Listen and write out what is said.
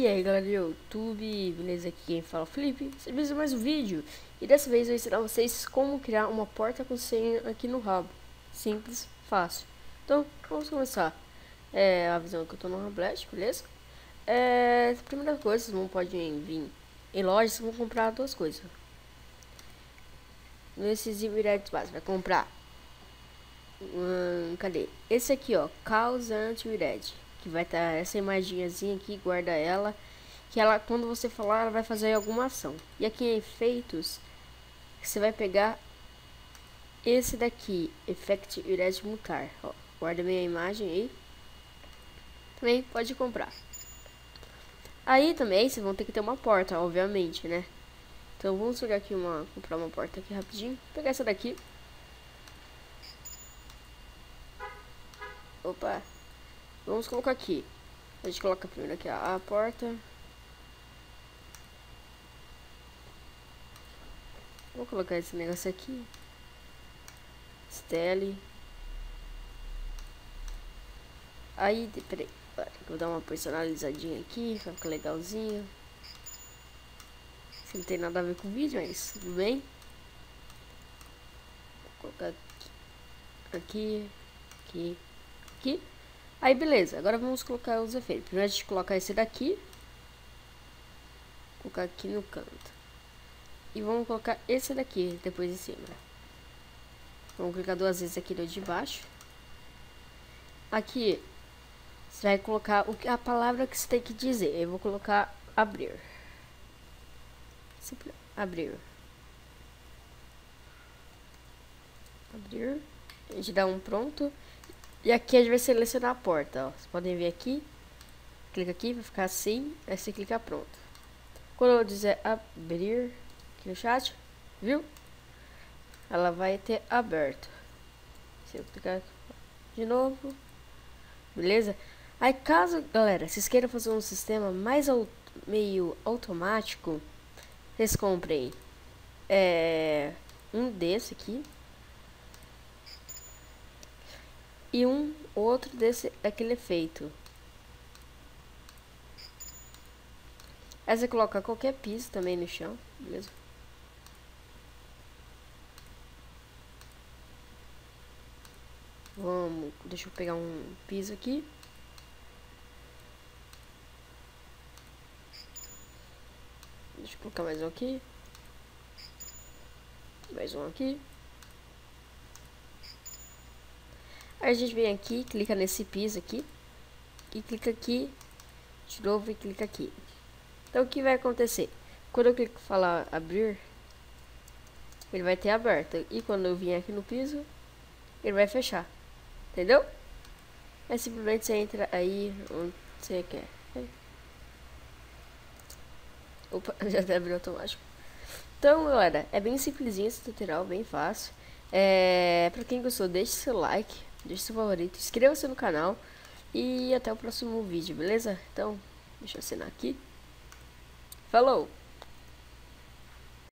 E aí galera do YouTube, beleza? Aqui quem fala é o Felipe. Vocês viram mais um vídeo e dessa vez eu vou ensinar vocês como criar uma porta com senha aqui no Rabo. Simples, fácil. Então vamos começar. A visão que eu tô no Rablast, beleza? Primeira coisa, vocês não podem vir em lojas, vocês vão comprar duas coisas. Nesses Iviredes básicos, vai comprar cadê? Esse aqui, ó, Caos Anti-Red, que vai estar essa imagenzinha aqui, guarda ela, que ela, quando você falar, ela vai fazer alguma ação. E aqui em efeitos, você vai pegar esse daqui, Effect Red Mutar, ó, guarda minha imagem aí. Também pode comprar. Aí também vocês vão ter que ter uma porta, obviamente, né? Então vamos pegar aqui comprar uma porta aqui rapidinho. Vou pegar essa daqui. Opa, vamos colocar aqui. A gente coloca primeiro aqui a porta. Vou colocar esse negócio aqui. Stele. Aí, peraí, vou dar uma personalizadinha aqui pra ficar legalzinho. Não tem nada a ver com o vídeo, mas tudo bem. Vou colocar aqui. Aí beleza, agora vamos colocar os efeitos. Primeiro a gente coloca esse daqui. Vou colocar aqui no canto. E vamos colocar esse daqui depois em cima. Vamos clicar duas vezes aqui no de baixo. Aqui você vai colocar a palavra que você tem que dizer. Eu vou colocar abrir. Abrir. Abrir. A gente dá um pronto. E aqui a gente vai selecionar a porta, ó. Vocês podem ver aqui. Clica aqui, vai ficar assim. Aí você clica pronto. Quando eu dizer abrir aqui no chat, viu? Ela vai ter aberto. Se eu clicar de novo, beleza? Aí caso, galera, vocês queiram fazer um sistema mais meio automático, vocês comprem um desse aqui. E um outro daquele efeito. Aí você coloca qualquer piso também no chão, beleza? Deixa eu pegar um piso aqui. Deixa eu colocar mais um aqui. Mais um aqui. Aí a gente vem aqui, clica nesse piso aqui. E clica aqui. De novo e clica aqui. Então o que vai acontecer? Quando eu clico falar abrir, ele vai ter aberto. E quando eu vim aqui no piso, ele vai fechar. Entendeu? É simplesmente você entra aí onde você quer. Opa, já abriu automático. Então, galera, é bem simplesinho esse tutorial, bem fácil. Pra quem gostou, deixe seu like, deixe seu favorito, inscreva-se no canal e até o próximo vídeo, beleza? Então, deixa eu assinar aqui. Falou!